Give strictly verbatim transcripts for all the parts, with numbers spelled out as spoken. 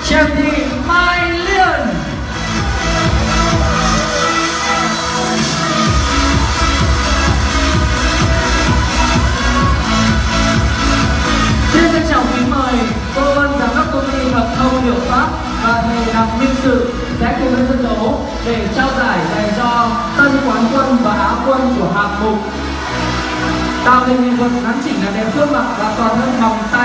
Trần Thị Mai Liên. Xin trân trọng kính mời cô Vân, giám đốc công ty Hợp Thông Hiệu Pháp và thầy Đặng Minh Sự sẽ cùng lên sân khấu để trao giải dành cho tân quán quân và á quân của hạng mục tạo hình nghệ thuật nắn chỉnh làm đẹp khuôn mặt và toàn thân vòng tay.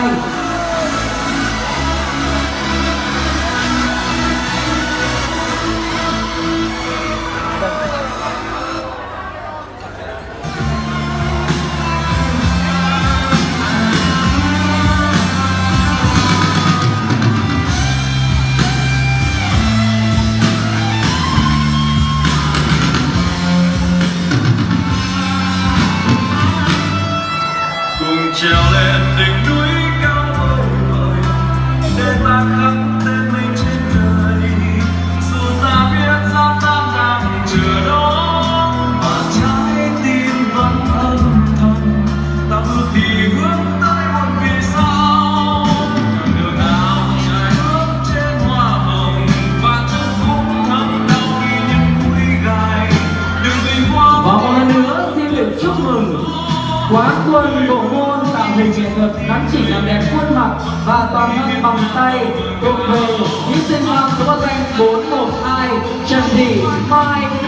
Trèo lên đỉnh núi cao vời vời để ta khắc tên mình trên đời, dù ta biết gian nan đang chờ đó mà trái tim vẫn âm thầm. Ta bước thì hướng tới một vì sao, con đường nào trải bước trên hoa hồng và chân cũng thấm đau khi những mũi gai. Đừng vì qua và một lần nữa xin được chúc mừng quán quân bộ môn tạo hình nghệ thuật nắn chỉnh làm đẹp khuôn mặt và toàn thân bằng tay thuộc về thí sinh mang số danh bốn một hai Trần Thị Mai